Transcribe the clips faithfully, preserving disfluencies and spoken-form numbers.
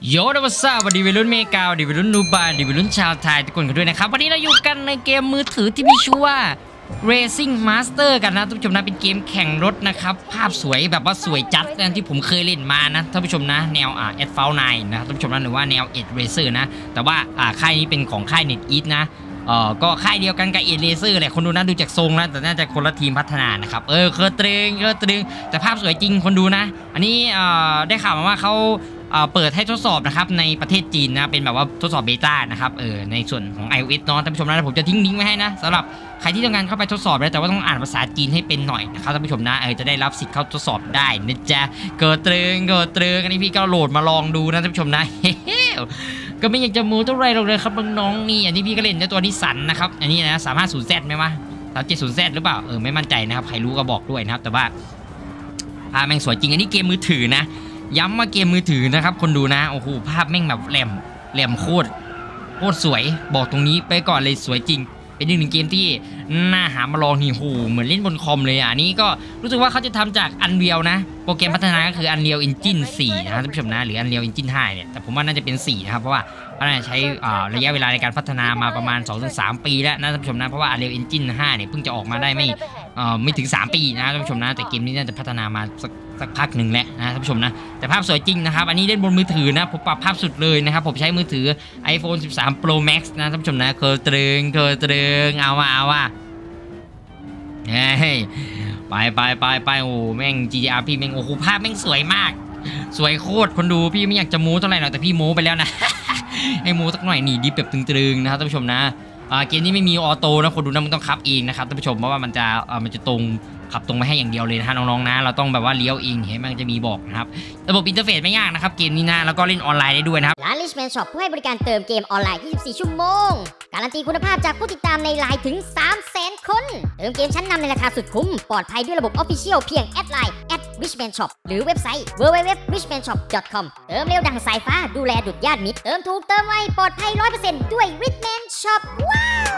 โยดวัสสวัสดีวัยรุ่นเมกาวัสดีวัยรุ่นนูบาวัสดีวัยรุ่นชาวไทยทุกคนกันด้วยนะครับวันนี้เราอยู่กันในเกมมือถือที่มีชื่อว่า Racing Master กันนะท่านผู้ชมนะเป็นเกมแข่งรถนะครับภาพสวยแบบว่าสวยจัดนะที่ผมเคยเล่นมานะท่านผู้ชมนะแนวอ่า แอสฟัลต์ ไนน์ นะท่านผู้ชมนะหรือว่าแนว เอ็ด Racer นะแต่ว่าอ่าค่ายนี้เป็นของค่าย NetEase นะเอ่อก็ค่ายเดียวกันกับ เอ็ด Racer แหละคนดูนะดูจากทรงนะแต่น่าจะคนละทีมพัฒนานะครับเออเคอร์เตรงเคอร์เตรงแต่ภาพสวยจริงคนดูนะอันนี้เอ่อได้ข่าวมาว่าเขาเปิดให้ทดสอบนะครับในประเทศจีนนะเป็นแบบว่าทดสอบเบต้านะครับเออในส่วนของ iOS เนาะท่านผู้ชมนะผมจะทิ้งลิงก์ไว้ให้นะสำหรับใครที่ต้องการเข้าไปทดสอบนะแต่ว่าต้องอ่านภาษาจีนให้เป็นหน่อยนะครับท่านผู้ชมนะเออจะได้รับสิทธิ์เข้าทดสอบได้นะจ๊ะเกิดเตรงเกิดเตรงอันนี้พี่ก็โหลดมาลองดูนะท่านผู้ชมนะเฮ้ก็ไม่อยากจะมูเท่าไรหรอกเลยครับน้องๆนี่อันนี้พี่ก็เล่นในตัวนิสสันนะครับอันนี้นะสามห้าศูนย์ แซด ไหมวะสามเจ็ดศูนย์ แซด หรือเปล่าเออไม่มั่นใจนะครับใครรู้ก็บอกด้วยนะครับแต่ว่าภาพแม่งสวยจริงอันนี้เกมมือถือนะย้ำว่าเกมมือถือนะครับคนดูนะโอ้โหภาพแม่งแบบแหลมแหลมโคตรโคตรสวยบอกตรงนี้ไปก่อนเลยสวยจริงเป็นหนึ่งเกมที่น่าหามาลองนี่โหเหมือนเล่นบนคอมเลยอ่ะนี้ก็รู้สึกว่าเขาจะทำจาก Unreal นะโปรแกรมพัฒนาก็คือ Unreal Engine โฟร์นะท่านผู้ชมนะหรือ Unreal Engine ไฟว์เนี่ยแต่ผมว่าน่าจะเป็นโฟร์นะครับเพราะว่าเขาใช้ระยะเวลาในการพัฒนามาประมาณ สองถึงสาม ปีแล้วนะท่านผู้ชมนะเพราะว่า Unreal Engine ไฟว์เนี่ยเพิ่งจะออกมาได้ไม่ไม่ถึงสามปีนะท่านผู้ชมนะแต่เกมนี้น่าจะพัฒนามาสักสักพักหนึ่งแล้วนะท่านผู้ชมนะแต่ภาพสวยจริงนะครับอันนี้เล่นบนมือถือนะผมปรับภาพสุดเลยนะครับผมใช้มือถือ iPhone สิบสาม Pro Max นะท่านผู้ชมนะเคอเตรงเคอเตรงเอาว่าเอาว่าเฮ้ยไปไปไปไปโอ้แม่ง จี ที อาร์ พี่แม่งโอ้โหภาพแม่งสวยมากสวยโคตรคนดูพี่ไม่อยากจะโม้เท่าไหร่หรอกแต่พี่โม้ไปแล้วนะ ให้โม้สักหน่อยนี่ดิแบบตึงๆนะครับท่านผู้ชมนะเกมนี้ไม่มีออโต้นะคนดูนะมันต้องขับเองนะครับท่านผู้ชมเพราะว่ามันจะมันจะตรงขับตรงไม่ให้อย่างเดียวเลยนะน้องๆนะเราต้องแบบว่าเลี้ยวเองเห็นมันจะมีบอกนะครับระบบอินเทอร์เฟซไม่ยากนะครับเกมนี้นะแล้วก็เล่นออนไลน์ได้ด้วยนะครับร้าน Richman Shop ผู้ให้บริการเติมเกมออนไลน์ยี่สิบสี่ชั่วโมงการันตีคุณภาพจากผู้ติดตามในไลน์ถึง สามแสน คนเติมเกมชั้นนำในราคาสุดคุ้มปลอดภัยด้วยระบบ Official เพียงแอดไลน์ แอท richman shop หรือเว็บไซต์ ดับเบิลยู ดับเบิลยู ดับเบิลยู ดอท richman shop ดอท คอม เติมเร็วดังสายฟ้าดูแลดุจญาติมิตรเติมถูกเติมไวปลอดภัย ร้อยเปอร์เซ็นต์ ด้วย Richman Shop ว้าว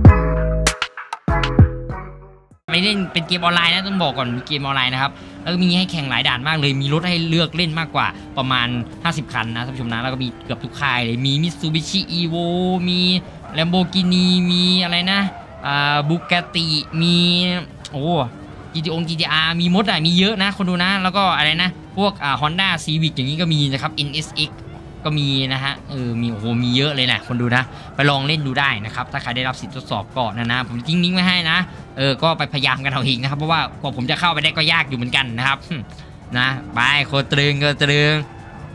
ไม่เล่นเป็นเกมออนไลน์นะต้องบอกก่อนมีเกมออนไลน์นะครับแล้วก็มีให้แข่งหลายด่านมากเลยมีรถให้เลือกเล่นมากกว่าประมาณห้าสิบคันนะท่านผู้ชมนะแล้วก็มีเกือบทุกค่ายเลยมี Mitsubishi Evo มี Lamborghini มีอะไรนะอ่า Bugatti มีโอ้ จี ที โอ จี ที อาร์ มีมดอ่ะมีเยอะนะคนดูนะแล้วก็อะไรนะพวกอ่า Honda Civic อย่างนี้ก็มีนะครับ เอ็น เอส เอ็กซ์ ก็มีนะฮะเออมีโอ้โหมีเยอะเลยนะคนดูนะไปลองเล่นดูได้นะครับถ้าใครได้รับสิทธิ์ทดสอบก็นะนะผมทิ้งลิงก์ไว้ให้นะเออก็ไปพยายามกันเอาเองนะครับเพราะว่ากว่าผมจะเข้าไปได้ก็ยากอยู่เหมือนกันนะครับนะไปโคตรึงโคตรึง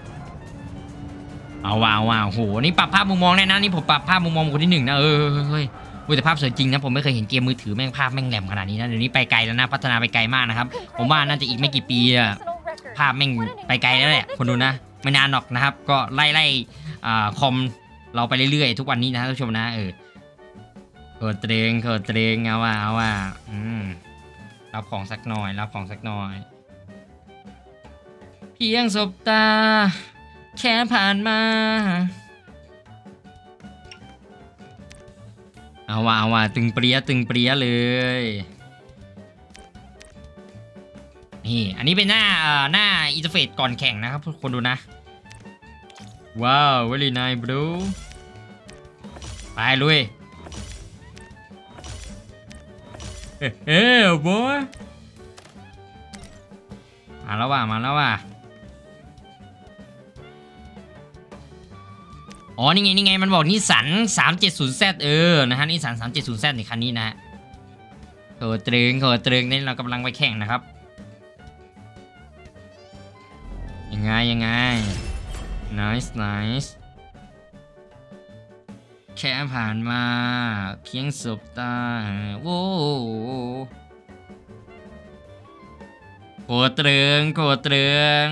เอาว้าวว้าวโหนี่ปรับภาพมุมมองได้นะนี่ผมปรับภาพมุมมองคนที่หนึ่งนะเออเฮ้ยแต่ภาพสวยจริงนะผมไม่เคยเห็นเกมมือถือแม่งภาพแม่งแหลมขนาดนี้นะเดี๋ยวนี้ไปไกลแล้วนะพัฒนาไปไกลมากนะครับผมว่าน่าจะอีกไม่กี่ปีอะภาพแม่งไปไกลแล้วแหละคนดูนะไม่นานหรอกนะครับก็ไล่ไล่คอมเราไปเรื่อยๆทุกวันนี้นะท่านผู้ชมนะเออเกิดเตรงเกิดเตรงเอาว่าเอาว่าอืมรับของสักหน่อยรับของสักหน่อยเพียงสบตาแค่ผ่านมาเอาว่าเอาว่าตึงเปรี้ยตึงเปรี้ยเลยนี่อันนี้เป็นหน้าหน้าอินเทอร์เฟซก่อนแข่งนะครับทุกคนดูนะว้าว very nice bro ไปลุยเฮ้เฮ้บอยมาแล้วว่ะมาแล้วว่ะอ๋อนี่ไงนี่ไงมันบอกนิสสัน สามเจ็ดศูนย์ แซด เออนะฮะนิสสัน สามเจ็ดศูนย์ แซด ในคันนี้นะฮะโหตรึงโหตรึงนี่เรากำลังไปแข่งนะครับยังไงยังไง nice nice แค่ผ่านมาเพียงสบตาโว้โคตรึงโคตรึง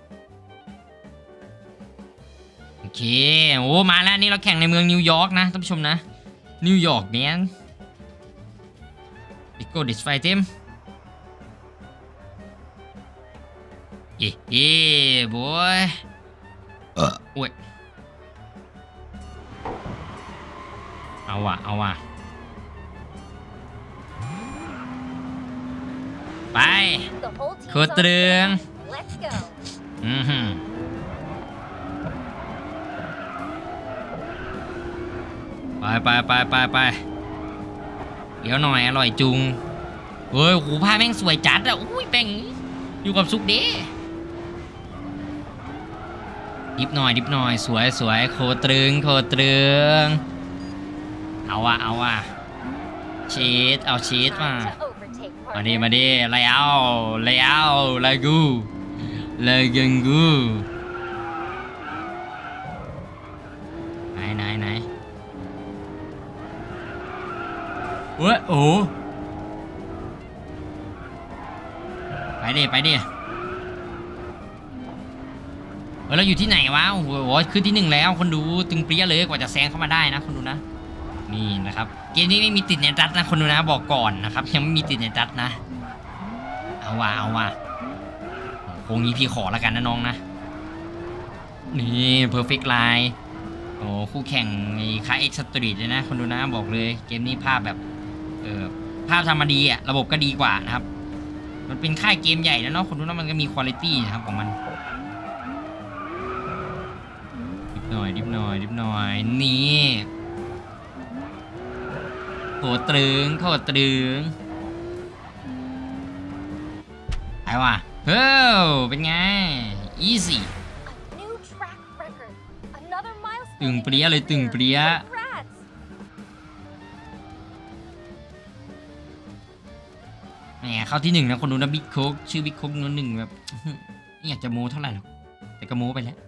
โอเคโอ้มาแล้วนี่เราแข่งในเมืองนิวยอร์กนะท่านผู้ชมนะนิวยอร์กเนี่ยอีโก้ดิสไฟเต็มเย่เย่บอยเออโอ้ยเอาว่ะเอาว่ะไปโคตรเรืองอืมไปไปไปไปไปเดี๋ยวหน่อยอร่อยจุงเฮ้ยหูผ้าแม่งสวยจัดอ่ะอุ้ยแม่งอยู่กับซุกเด้ดิบหน่อยดิบหน่อยสวยสวยโคตรึงโคตรึงเอาอะเอาอะชีสเอาชีสมามาดิมาดิไล่เอาไล่เอาไล่กูไล่กังกูไหนไหนไหนเว้ยโอ้ไปดิไปดิเออเราอยู่ที่ไหนวะโอ้โหขึ้นที่หนึ่งแล้วคนดูตึงเปรี้ยเลยกว่าจะแซงเข้ามาได้นะคนดูนะนี่นะครับเกมนี้ไม่มีติดในดัตนะคนดูนะบอกก่อนนะครับยังไม่มีติดในดัตนะเอาว่ะเอาว่ะโค้งนี้พี่ขอแล้วกันนะน้องนะนี่เพอร์เฟกต์ไลน์โอ้คู่แข่งไอ้ค่าเอ็กซ์สตรีทเลยนะคนดูนะบอกเลยเกมนี้ภาพแบบเออภาพทำมาดีอะระบบก็ดีกว่านะครับมันเป็นค่ายเกมใหญ่แล้วเนาะคนดูนะมันก็มีคุณภาพนะครับของมันดิบหน่อยดิบหน่อยดิบหน่อยนี่โคตรึงโคตรึงไอ้ว่ะเฮ้ยเป็นไง easy ตึงเปรี้ยเลยตึงเปรี้ยแหมเข้าที่หนึ่งนะคนดูนะบิ๊กโคกชื่อบิ๊กโคกนู้นหนึ่งแบบไม่อยากจะโม้เท่าไหร่หรอกแต่ก็โม้ไปแล้ว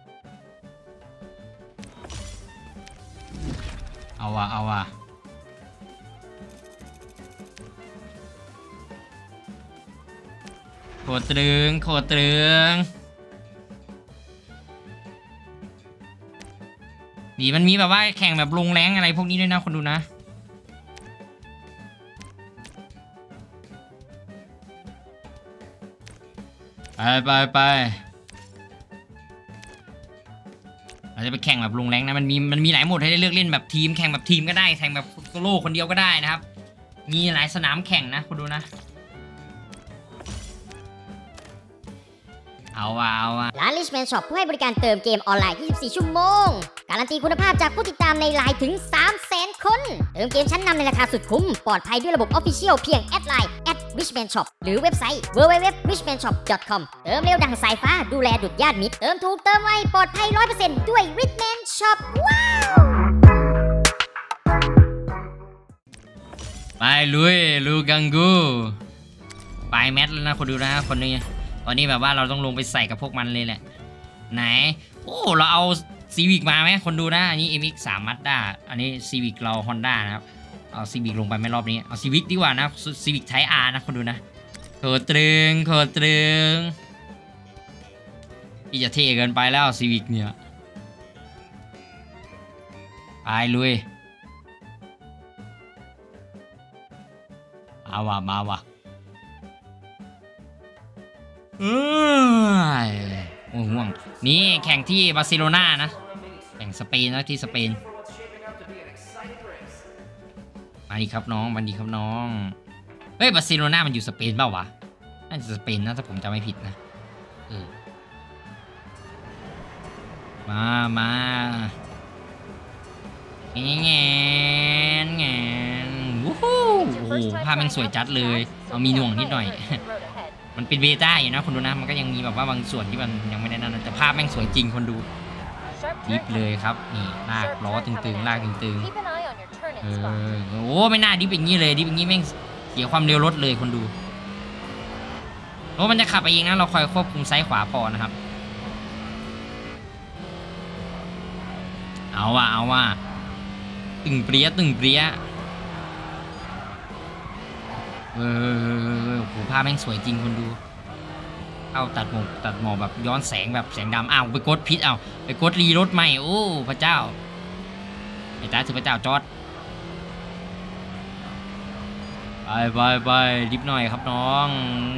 เอาว่ะเอาว่ะโคตรึงโคตรึงนี่มันมีแบบว่าแข่งแบบลงแรงอะไรพวกนี้ด้วยนะคนดูนะไปไปไปเราจะไปแข่งแบบลงแรงนะมันมีมันมีหลายโหมดให้ได้เลือกเล่นแบบทีมแข่งแบบทีมก็ได้แข่งแบบโซโล่คนเดียวก็ได้นะครับมีหลายสนามแข่งนะคนดูนะเอาว่ะเอาว่ะร้าน Richman Shop ผู้ให้บริการเติมเกมออนไลน์ยี่สิบสี่ชั่วโมงการันตีคุณภาพจากผู้ติดตามในไลน์ถึง สามแสน คนเติมเกมชั้นนำในราคาสุดคุ้มปลอดภัยด้วยระบบ Official เพียงแอดไลน์ แอท richman shop หรือเว็บไซต์ ดับเบิลยู ดับเบิลยู ดับเบิลยู ดอท richman shop ดอท คอม เติมเร็วดังสายฟ้าดูแลดุจญาติมิตรเติมถูกเติมไวปลอดภัย ร้อยเปอร์เซ็นต์ ด้วย Richman Shop ว้าวไปลุยลูกังกูไปแมทแล้วนะคนดูนะคนนี้ตอนนี้แบบว่าเราต้องลงไปใส่กับพวกมันเลยแหละไหนโอ้เราเอาซีวิกมาไหมคนดูนะอันนี้ เอ็ม เอ็กซ์ สาม Mazda อันนี้ซีวิกเรา Honda นะครับเอาซีวิกลงไปไม่รอบนี้เอาซีวิกดีกว่านะซีวิกไทป์ R นะคนดูนะโคตรึงโคตรึงที่จะเท่เกินไปแล้วซีวิกเนี่ยไปลุยเอาว่ะมาว่ะเออโอ้ห่วงนี่แข่งที่บาร์เซโลนานะแข่งสเปนนะที่สเปนมาดีครับน้องมาดีครับน้องเฮ้ยบาร์เซโลนามันอยู่สเปนเปล่าวะน่าจะสเปนนะถ้าผมจำไม่ผิดนะเออมามาแงนแงนแงนวู้ฮู้โอ้โหภาพมันสวยจัดเลยเอามีหน่วงนิดหน่อยมันเป็นเบต้าอยู่นะคนดูนะมันก็ยังมีแบบว่าบางส่วนที่มันยังไม่ได้นั่นแต่ภาพแม่งสวยจริงคนดูดิฟเลยครับนี่ลากล้อตึงๆลากตึงๆเออโอ้ไม่น่าดิฟอย่างนี้เลยดิฟอย่างนี้แม่งเสียความเร็วรถเลยคนดูรถมันจะขับไปเองนะเราคอยควบคุมซ้ายขวาพอนะครับเอาว่ะเอาว่ะตึงเปรี้ยตึงเปรี้ยเออโอ้โหภาพแม่งสวยจริงคนดูเอาตัดหมอกตัดหมอกแบบย้อนแสงแบบแสงดำอ้าวไปกดพิษเอาไปกดรีรถใหม่โอ้พระเจ้าไอ้ตาถือพระเจ้าจอดไปไปไปดิบหน่อยครับน้อง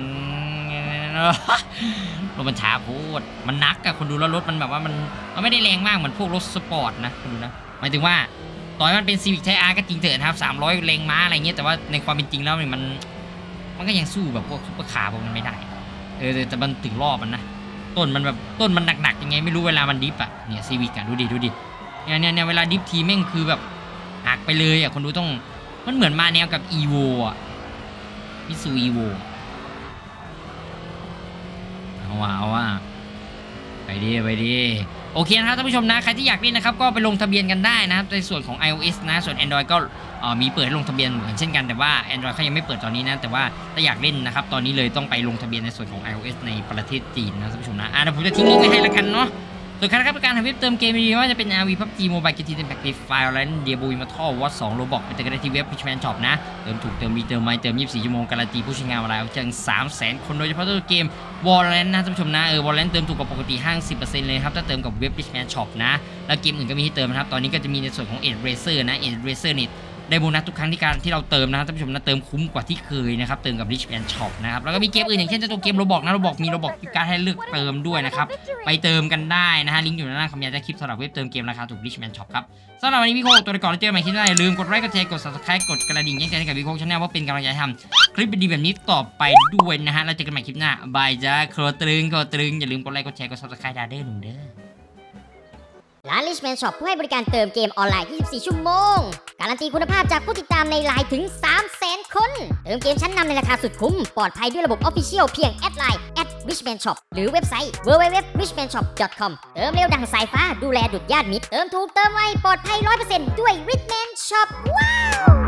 รถมันช้าโคตรมันนักอะคนดูแล้วรถมันแบบว่ามันมันไม่ได้แรงมากเหมือนพวกรถสปอร์ตนะคนดูนะหมายถึงว่าต่อยมันเป็นซีวิกไทป์ R ก็จริงเถอะนะครับสามร้อยแรงม้าอะไรเงี้ยแต่ว่าในความเป็นจริงแล้วมันมันก็ยังสู้แบบพวกซุปเปอร์คาร์พวกนั้นไม่ได้เออแต่มันถึงรอบมันนะต้นมันแบบต้นมันหนักๆยังไงไม่รู้เวลามันดิฟอะเนี่ยซีวิกอะดูดิดูดิเนี่ยเนี่ยเนี่ยเวลาดิฟทีแม่งคือแบบหักไปเลยอ่ะคนดูต้องมันเหมือนมาแนวกับ อี โว อ่ะมิซู อี โว เอาว่ะเอาว่ะไปดิไปดิโอเคนะครับท่านผู้ชมนะใครที่อยากเล่นนะครับก็ไปลงทะเบียนกันได้นะครับในส่วนของ iOS นะส่วน Android ก็มีเปิดให้ลงทะเบียนเหมือนเช่นกันแต่ว่า Android เขายังไม่เปิดตอนนี้นะแต่ว่าถ้าอยากเล่นนะครับตอนนี้เลยต้องไปลงทะเบียนในส่วนของ iOS ในประเทศจีนนะท่านผู้ชมนะอ่ะเดี๋ยวผมจะทิ้งลิงก์ไว้ให้แล้วกันเนาะส่วนการการทำเว็บเติมเกมดีว่าจะเป็น อาร์ วี พับจี Mobile จี ที เอ็ม Pack File และ Diablo Immortal Watch สอง Roblox ไปเติมกันได้ที่เว็บ Richman Shop นะเติมถูกเติมมีเติมไม่เติมยี่สิบสี่ชั่วโมงการันตีผู้ใช้งานรายถึง สามแสน คนโดยเฉพาะตัวเกม Valorant นะท่านผู้ชมนะเออ Valorant เติมถูกกว่าปกติ ห้าสิบเปอร์เซ็นต์ เลยครับถ้าเติมกับเว็บ Richman Shop นะแล้วเกมอื่นก็มีให้เติมนะครับตอนนี้ก็จะมีในส่วนของ Edge Racer นะ Edge Racer นี่ได้โบนัสทุกครั้งที่การที่เราเติมนะท่านผู้ชมนะเติมคุ้มกว่าที่เคยนะครับเติมกับ Richman Shop นะครับแล้วก็มีเกมอื่นอย่างเช่นตัวเกม Roblox นะ Roblox มี Roblox การให้เลือกเติมด้วยนะครับไปเติมกันได้นะฮะลิงก์อยู่ด้านล่างคำบรรยายคลิปสำหรับเว็บเติมเกมราคาถูก Richman Shop ครับสำหรับวันนี้พี่โค้ตัวก่อนแล้วเจอกันใหม่คลิปหน้าอย่าลืมกดไลค์กดแชร์กด Subscribe กดกระดิ่งแจ้งเตือนให้กับพี่โค้ชแนลว่าเป็นกำลังใจทำคลิปดีๆแบบนี้ต่อไปด้วยนะฮะแล้วเจอกันใหม่คลิปหน้าบายจ้าโคตรตรึงโคตรตรึงอย่าลืมกดไลค์กดแชร์กด Subscribe ดาเด้อหนึ่งเด้อร้าน Richman Shop ผู้ให้บริการเติมเกมออนไลน์ ยี่สิบสี่ ชั่วโมงการันตีคุณภาพจากผู้ติดตามในไลน์ถึง สามแสน คนเติมเกมชั้นนำในราคาสุดคุ้มปลอดภัยด้วยระบบ Official เพียงแอดไลน์ แอท Richman Shop หรือเว็บไซต์ ดับเบิลยู ดับเบิลยู ดับเบิลยู ดอท richman shop ดอท คอม เติมเร็วดังสายฟ้าดูแลดุจญาติมิตรเติมถูกเติมไวปลอดภัย ร้อยเปอร์เซ็นต์ ด้วย Richman Shop ว้าว